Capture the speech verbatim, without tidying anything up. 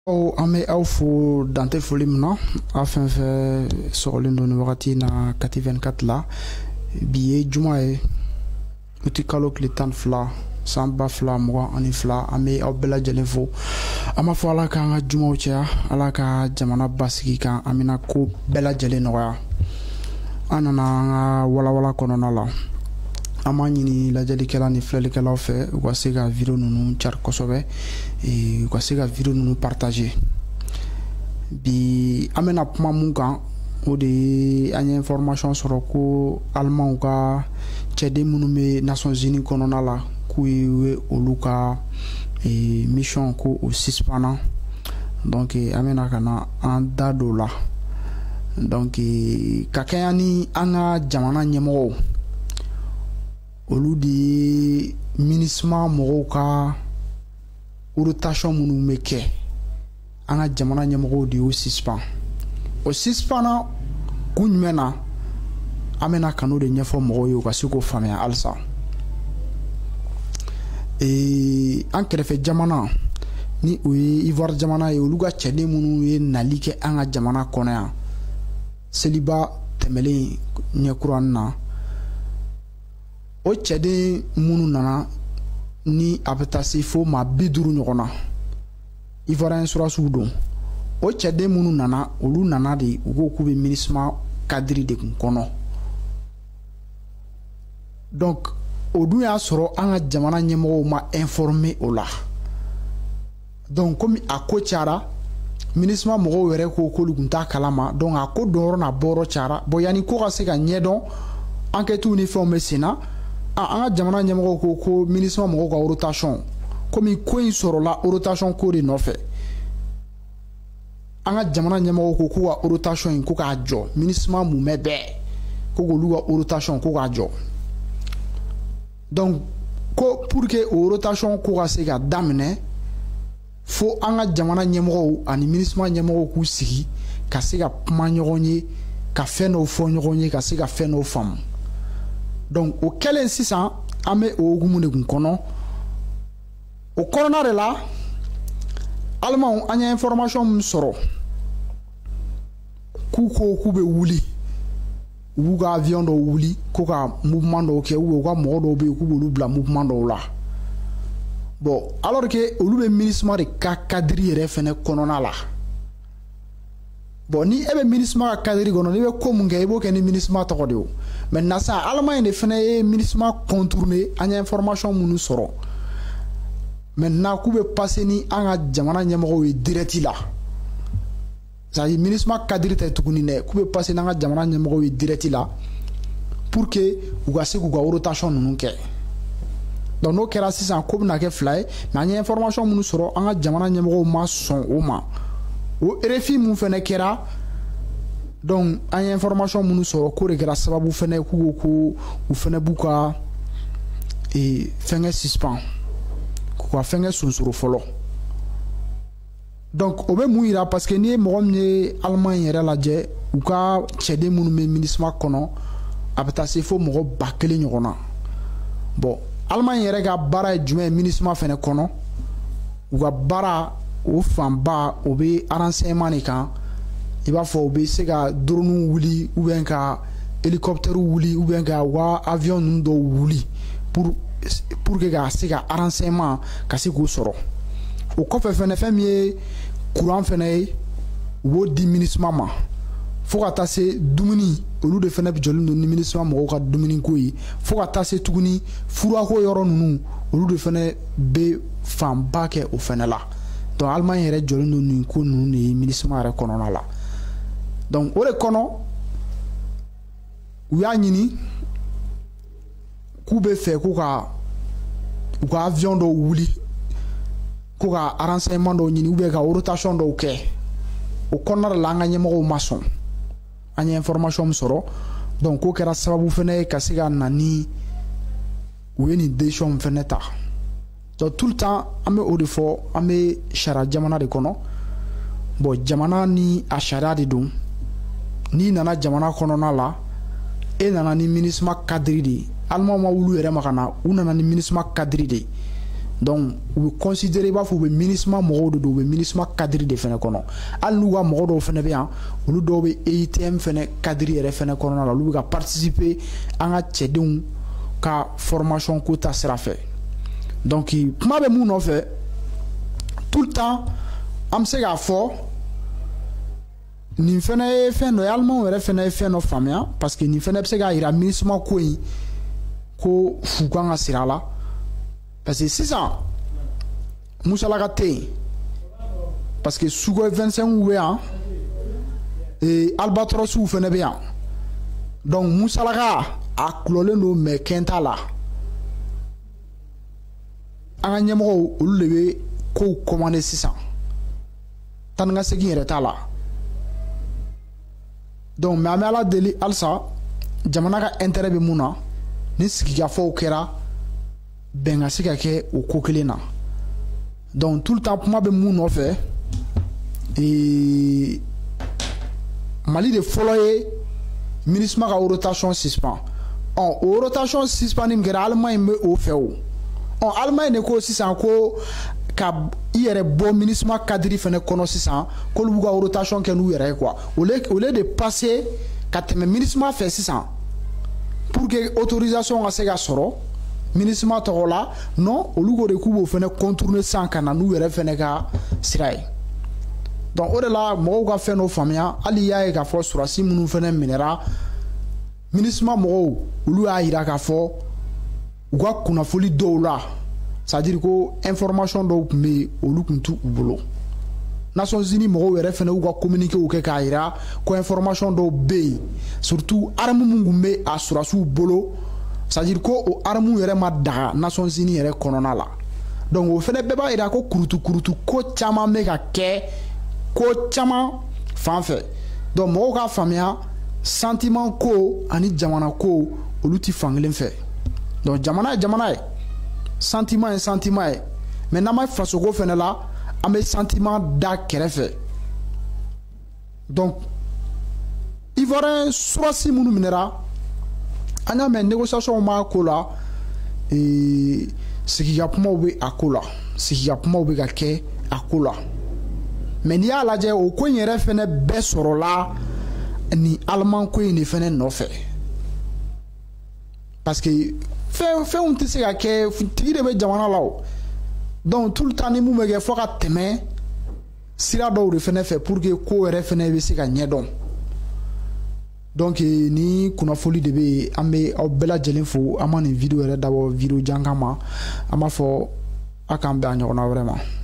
Oh, ame au fo dante folim na afin fe sorolin do wagati na kati vingt-quatre la biye juma e uti kalo kile tan fla samba fla mwa ani fla ame au bela jelen fo ama fo ala ka nga juma ucha ala ka jamana basiki kan amina ko bela jelen noya anana nga wala wala konona la ama ñini la jali kala ni flele kala fe wa sega video nunu char kosobe e wa sega video nunu partager bi amena puma mun kan o de anya information soro ko allemand ka cede munu me Nations Unies konona la ku we oluka e mission ko o suspendant donc amena kana en dado la donc kakayani anga jamana nyemo olu di ministre mɔgɔw ka rotation minnu bɛ kɛ an ka jamana ɲɛmɔgɔw de y'o suspend o suspend na kun jumɛn na an bɛna ka n'o de ɲɛfɔ mɔgɔw ye u ka se k'o faamuya halisa ee an kɛrɛfɛ jamana ni o ye Ivoire jamana ye olu ka cɛden minnu ye nali kɛ an ka jamana kɔnɔ yan seliba tɛmɛlen ɲɛkura na o cɛden minnu nana ni a bɛ taa se fo maa bi duuru ɲɔgɔn na Ivoirien surasiw don o cɛden minnu nana olu nana de u ko k'u bɛ MINUSMA cadre de kun kɔnɔ donc o dun y'a sɔrɔ an ka jamana ɲɛmɔgɔw ma informer o la donc komi a ko cayara MINUSMA mɔgɔw yɛrɛ ko k'olu kun t'a kalama donc a ko dɔnyɔrɔ n'a bɔyɔrɔ cayara bon yanni ko ka se ka ɲɛdɔn enquêtes ni fɛnw bɛ sen na an ka jamana ɲɛmɔgɔw ko ko MINUSMA mɔgɔw ka rotation komi ko in sɔrɔla rotation ko de nɔfɛ an ka jamana ɲɛmɔgɔw ko k'u ka rotation in ko k'a jɔ MINUSMA mumɛ bɛɛ ko k'olu ka rotation ko k'a jɔ donc ko pour que o rotation ko ka se ka daminɛ fo an ka jamana ɲɛmɔgɔw ani MINUSMA ɲɛmɔgɔw k'u sigi ka se ka kuma ɲɔgɔn ye ka fɛn dɔw fɔ ɲɔgɔn ye ka se ka fɛn dɔw faamu donc o kɛlen sisan an bɛ o hukumu de kun kɔnɔ o kɔnɔna de la alimanw an ye information min sɔrɔ k'u ko k'u bɛ wuli u b'u ka avion dɔw wuli ko ka mouvement dɔw kɛ ou u ka mɔgɔ dɔw bɛ yen k'u b'olu bila mouvement dɔw la bon alors que olu bɛ MINUSMA de ka cadre yɛrɛ fɛnɛ kɔnɔna la bon ni e bɛ MINUSMA ka cadre kɔnɔ n'i bɛ ko mun kɛ i b'o kɛ ni MINUSMA tɔgɔ de ye maintenant sa Allemagne de fɛnɛ ye MINUSMA contourner an ye information minnu sɔrɔ maintenant k'u bɛ passer ni an ka jamana ɲɛmɔgɔw ye direct la c'est à dire MINUSMA cadre tɛ tuguni dɛ k'u bɛ passer n'an ka jamana ɲɛmɔgɔw ye direct la pour que u ka se k'u ka rotation ninnu kɛ donc n'o kɛra sisan ko bɛna kɛ fila ye mais an ye information minnu sɔrɔ an ka jamana ɲɛmɔgɔw ma sɔn o ma o R F I mun fɛnɛ kɛra donc an ye information minnu sɔrɔ ko de kɛra sababu fɛnɛ k'u ko u fɛnɛ b'u ka e fɛngɛ suspend k'u ka fɛngɛ sonsoro fɔlɔ donc o bɛ mun yira parce que n'i ye mɔgɔ min ye Allemagne yɛrɛ lajɛ u ka cɛden minnu bɛ MINUSMA kɔnɔ a bɛ taa se fo mɔgɔ ba kelen ɲɔgɔn na bon Allemagne yɛrɛ ka baara ye jumɛn ye MINUSMA fɛnɛ kɔnɔ u ka baara o fanba o bɛ renseignement de kan i b'a fɔ u bɛ se ka drone wuli ou bien ka hélicoptère wuli ou bien ka wa avion ninnu dɔw wuli pour pour que ka se ka renseignement ka se k'o sɔrɔ o kɔfɛ fɛnɛ fɛn min ye courant fɛnɛ ye u b'o di MINUSMA ma fo ka taa se dumuni olu de fɛnɛ jɔlen don ni MINUSMA mɔgɔw ka dumuni ko ye fo ka taa se tuguni furako yɔrɔ ninnu olu de fɛnɛ bɛ fanba kɛ o fɛnɛ la donc Allemagne yɛrɛ jɔlen don nin ko ninnu de ye MINUSMA yɛrɛ kɔnɔna la donc o de kɔnɔ u y'a ɲini k'u bɛ fɛ ko ka u ka avion dɔw wuli ko ka renseignement dɔw ɲini ou bien ka rotation dɔw kɛ o kɔnɔna de la an ka ɲɛmɔgɔw ma sɔn an ye information min sɔrɔ donc k'o kɛra sababu fɛnɛ ye ka se ka na ni u ye nin décision min fɛnɛ ta donc tout le temps an bɛ o de fɔ an bɛ sariya jamana de kɔnɔ bon jamana ni a sariya de don n'i nana jamana kɔnɔna la e nana ni MINUSMA cadre de ye Allemand ma wulu yɛrɛ ma ka na u nana ni MINUSMA cadre de ye donc u bɛ considérer i b'a fɔ u bɛ MINUSMA mɔgɔw de don u bɛ MINUSMA cadre de fɛnɛ kɔnɔ hali n'u ka mɔgɔ dɔw fɛnɛ bɛ yan olu dɔw bɛ E I T M fɛnɛ cadre yɛrɛ fɛnɛ kɔnɔna la olu bɛ ka participer an ka cɛdenw ka formation ko ta sira fɛ donc kuma bɛ mun nɔfɛ tout le temps an bɛ se k'a fɔ nin fɛnɛ ye fɛn dɔ ye alimanw yɛrɛ fɛnɛ ye fɛn dɔ faamuya parce que nin fɛnɛ bɛ se k'a yira MINUSMA ko in ko fu kan ka sira la parce que sisan musalaka tɛ yen parce que Sukhoi vingt-cinq bɛ yan et Albatrosiw fɛnɛ bɛ yan donc musalaka a kulɔlen don mais kɛn t'a la an ka ɲɛmɔgɔw olu de bɛ kow commander sisan tan ni ka segin yɛrɛ t'a la donc mais an bɛ Ala deli halisa jamana ka intérêt bɛ mun na ni sigikafɔw kɛra bɛn ka se ka kɛ o ko kelen na donc tout le temps kuma bɛ mun nɔfɛ ee Mali de fɔlɔ ye MINUSMA ka rotation suspend ɔ o rotation suspend min kɛra Allemagne bɛ o fɛ o ɔ Allemagne de ko sisan ko ka i yɛrɛ bɔ MINUSMA cadre fɛnɛ kɔnɔ sisan k'olu b'u ka rotation kɛ n'u yɛrɛ ye quoi au lieu au lieu de passer ka tɛmɛ MINUSMA fɛ sisan pour que autorisation ka se ka sɔrɔ MINUSMA tɔgɔ la non olu ko de k'u b'o fɛnɛ contourner sisan ka na n'u yɛrɛ fɛnɛ ka sira ye donc o de la mɔgɔw ka fɛn dɔ faamuya hali y'a ye k'a fɔ surasi minnu fɛnɛ minɛra MINUSMA mɔgɔw olu y'a yira k'a fɔ u ka kunnafoni dɔw la c'est à dire ko information dɔw tun bɛ yen olu tun t'u bolo Nations Unies mɔgɔw yɛrɛ fɛnɛ y'u ka communiquéw kɛ k'a yira ko information dɔw bɛ yen surtout armes mun tun bɛ a surasiw bolo c'est à dire ko o armes yɛrɛ ma daga Nations Unies yɛrɛ kɔnɔna la donc o fɛnɛ bɛɛ b'a yira ko kurutu kurutu ko caman bɛ ka kɛ ko caman fan fɛ donc mɔgɔw k'a faamuya sentiment ko ani jamana ko olu ti fan kelen fɛ donc jamana ye jamana ye sentiment ye sentiment ye mais n'an ma fasoko fɛnɛ la an bɛ sentiment da kɛrɛfɛ donc Ivoirien surasi minnu minɛra an y'a mɛn négociation b'a ko la ee sigigakumaw bɛ a ko la sigigakumaw bɛ ka kɛ a ko la mais n'i y'a lajɛ o ko in yɛrɛ fɛnɛ bɛɛ sɔrɔla ni Allemand ko in de fɛnɛ nɔfɛ parce que fɛn fɛnw tɛ se ka kɛ tigi de bɛ jamana la o donc tout le temps ni mun bɛ kɛ fo ka tɛmɛ sira dɔw de fɛnɛ fɛ pour que ko yɛrɛ fɛnɛ bɛ se ka ɲɛdɔn donc ni kunnafoni de bɛ yen an bɛ aw bɛɛ lajɛlen fo an ma nin video yɛrɛ dabɔ video jan kama an b'a fɔ a k'an bɛn a ɲɔgɔnna wɛrɛ ma.